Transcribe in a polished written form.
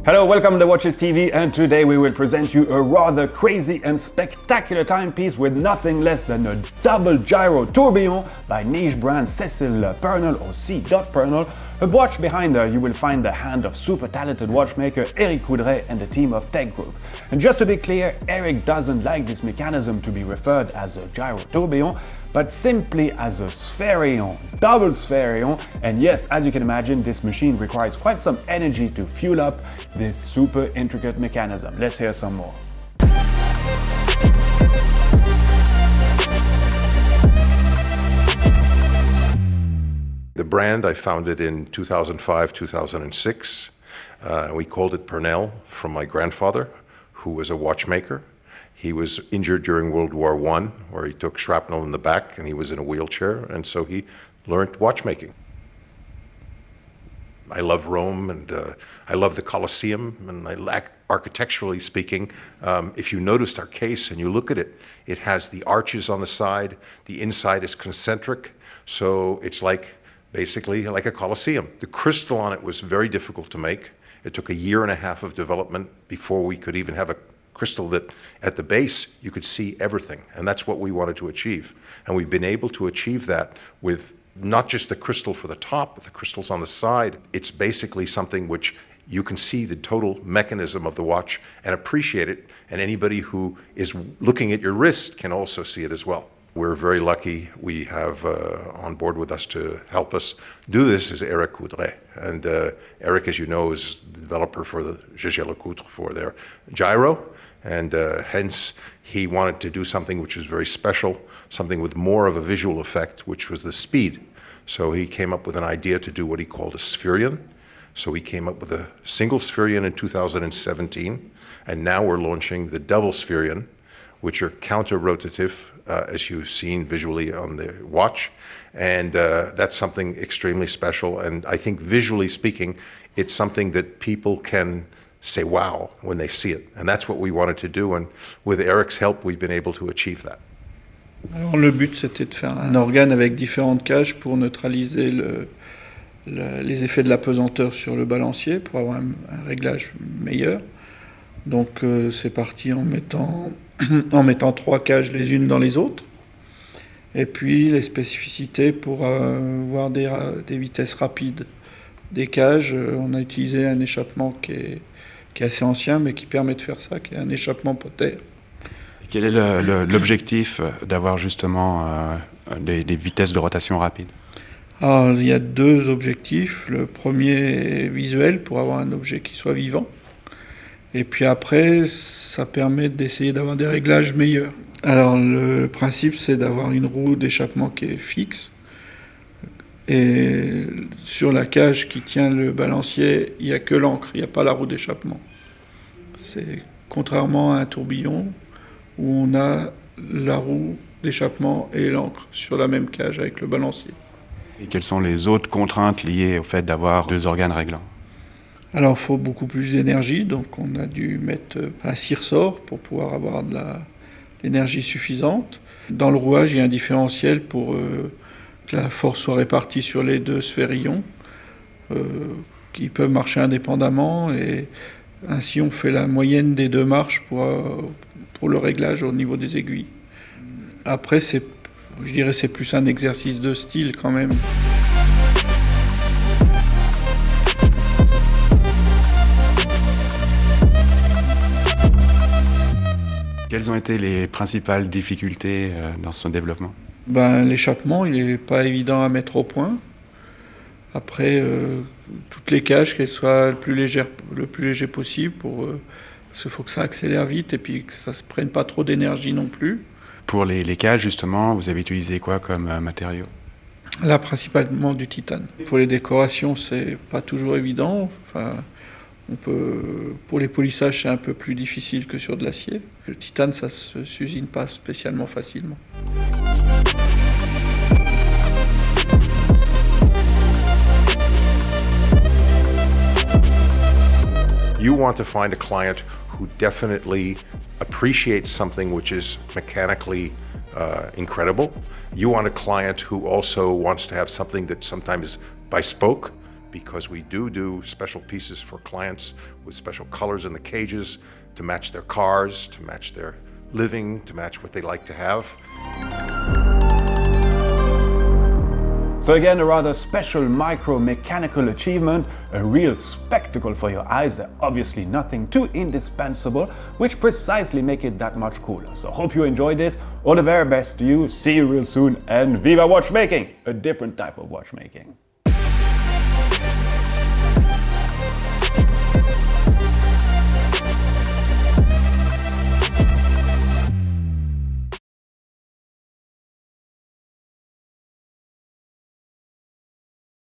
Hello, welcome to The Watches TV, and today we will present you a rather crazy and spectacular timepiece with nothing less than a double gyro tourbillon by niche brand Purnell or C. Purnell. A watch behind her you will find the hand of super talented watchmaker Eric Coudray and the team of Tech Group. And just to be clear, Eric doesn't like this mechanism to be referred as a gyro tourbillon, but simply as a Spherion, double Spherion. And yes, as you can imagine, this machine requires quite some energy to fuel up this super intricate mechanism. Let's hear some more. The brand I founded in 2005, 2006. We called it Purnell from my grandfather, who was a watchmaker. He was injured during World War I, where he took shrapnel in the back and he was in a wheelchair, and so he learned watchmaking. I love Rome and I love the Colosseum, and architecturally speaking, if you noticed our case and you look at it, it has the arches on the side, the inside is concentric, so it's basically like a Colosseum. The crystal on it was very difficult to make. It took 1.5 years of development before we could even have a crystal that at the base you could see everything, and that's what we wanted to achieve. And we've been able to achieve that with not just the crystal for the top, but the crystals on the side. It's basically something which you can see the total mechanism of the watch and appreciate it, and anybody who is looking at your wrist can also see it as well. We're very lucky. We have on board with us to help us do this is Eric Coudray. And Eric, as you know, is the developer for the gyrotourbillon for their gyro. And hence, he wanted to do something which was very special, something with more of a visual effect, which was the speed. So he came up with an idea to do what he called a Spherion. So he came up with a single Spherion in 2017. And now we're launching the double Spherion, which are counter-rotative, as you've seen visually on the watch. And that's something extremely special. And I think visually speaking, it's something that people can say wow when they see it. And that's what we wanted to do. And with Eric's help, we've been able to achieve that. Alors, le but, c'était de faire un organe avec différentes cages pour neutraliser les effets de la pesanteur sur le balancier, pour avoir un réglage meilleur. Donc c'est parti en mettant 3 cages les unes dans les autres, et puis les spécificités pour avoir des vitesses rapides des cages. On a utilisé un échappement qui est assez ancien, mais qui permet de faire ça, qui est un échappement potaire. Quel est l'objectif d'avoir justement des vitesses de rotation rapides? Alors, il y a 2 objectifs. Le premier est visuel, pour avoir un objet qui soit vivant. Et puis après, ça permet d'essayer d'avoir des réglages meilleurs. Alors le principe, c'est d'avoir une roue d'échappement qui est fixe. Et sur la cage qui tient le balancier, il n'y a que l'encre, il n'y a pas la roue d'échappement. C'est contrairement à un tourbillon où on a la roue d'échappement et l'encre sur la même cage avec le balancier. Et quelles sont les autres contraintes liées au fait d'avoir 2 organes réglants? Alors il faut beaucoup plus d'énergie, donc on a dû mettre un 6 ressorts pour pouvoir avoir de l'énergie suffisante. Dans le rouage, il y a un différentiel pour que la force soit répartie sur les 2 sphérions, qui peuvent marcher indépendamment, et ainsi on fait la moyenne des 2 marches pour le réglage au niveau des aiguilles. Après, je dirais c'est plus un exercice de style quand même. Quelles ont été les principales difficultés dans son développement? L'échappement, il n'est pas évident à mettre au point. Après, toutes les cages, qu'elles soient le plus léger possible, parce qu'il faut que ça accélère vite et puis que ça ne se prenne pas trop d'énergie non plus. Pour les cages, justement, vous avez utilisé quoi comme matériau? Là, principalement du titane. Pour les décorations, c'est pas toujours évident. Enfin, pour les polissages, c'est un peu plus difficile que sur de l'acier. Le titane, ça ne s'usine pas spécialement facilement. You want to find a client who definitely appreciates something which is mechanically incredible. You want a client who also wants to have something that sometimes is bespoke, because we do special pieces for clients with special colors in the cages to match their cars, to match their living, to match what they like to have. So again, a rather special micro-mechanical achievement, a real spectacle for your eyes, obviously nothing too indispensable, which precisely make it that much cooler. So hope you enjoyed this, all the very best to you, see you real soon, and viva watchmaking, a different type of watchmaking.